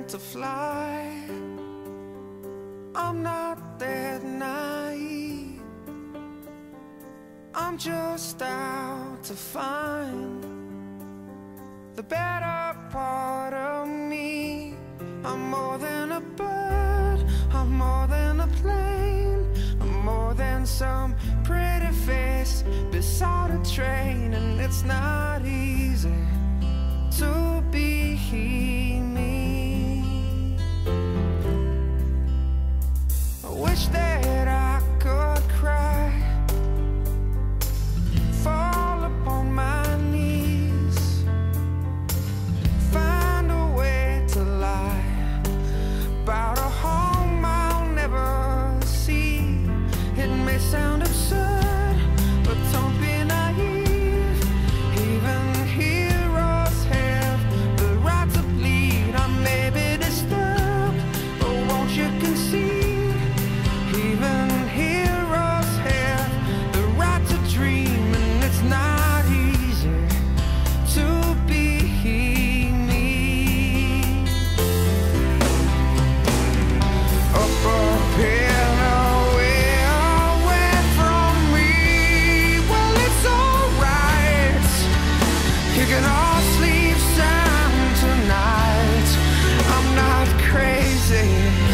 to fly. I'm not that naive. I'm just out to find the better part of me. I'm more than a bird, I'm more than a plane, I'm more than some pretty face beside a train. And it's not easy to be me. I wish that I could cry, fall upon my knees, find a way to lie about a home I'll never see. It may sound absurd, but don't be naive. Even heroes have the right to bleed. I may be disturbed, but won't you concede? Even heroes have the right to dream, and it's not easy to be me. Up a hill away from me. Well, it's alright, you can all sleep sound tonight. I'm not crazy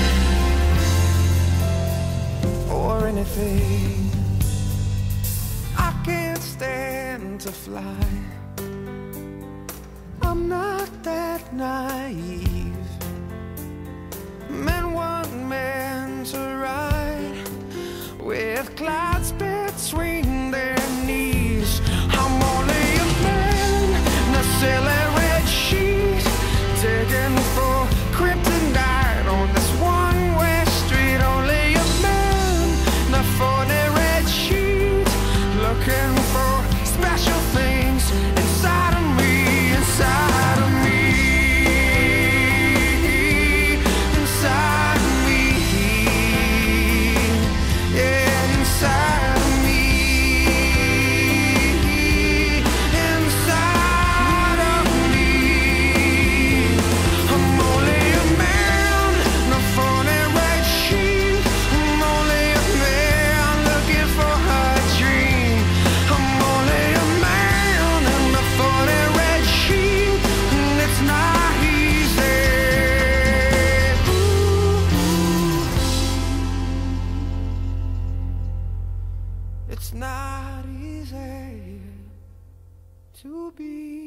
or anything. I can't stand to fly. I'm not that naive. Men weren't meant to ride with clouds between their knees. I'm only a man in a silly red sheet, digging for kryptonite on this one-way street. Only a man in a 40 red sheet, looking for special things inside of me, inside of me, inside of me, yeah, inside of me, inside of me. I'm only a man in a 40 red sheet. I'm only a man looking for a dream. I'm only a man in a 40 red sheet, and it's not easy. It's not easy to be